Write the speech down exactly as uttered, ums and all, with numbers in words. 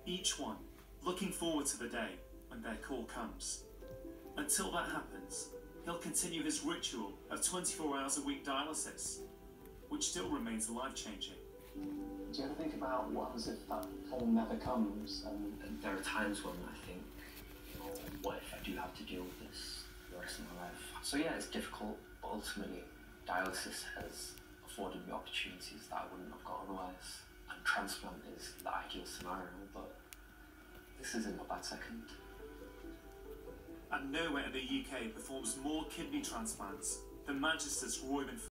each one looking forward to the day when their call comes. Until that happens, he'll continue his ritual of twenty-four hours a week dialysis, which still remains life-changing. Do you ever think about what happens if that call never comes? And, and there are times when I think, oh, what if I do have to deal with this the rest of my life? So yeah, it's difficult, but ultimately dialysis has afforded me opportunities that I wouldn't have got otherwise. And transplant is the ideal scenario, but this isn't a bad second. And nowhere in the U K performs more kidney transplants than Manchester's Royman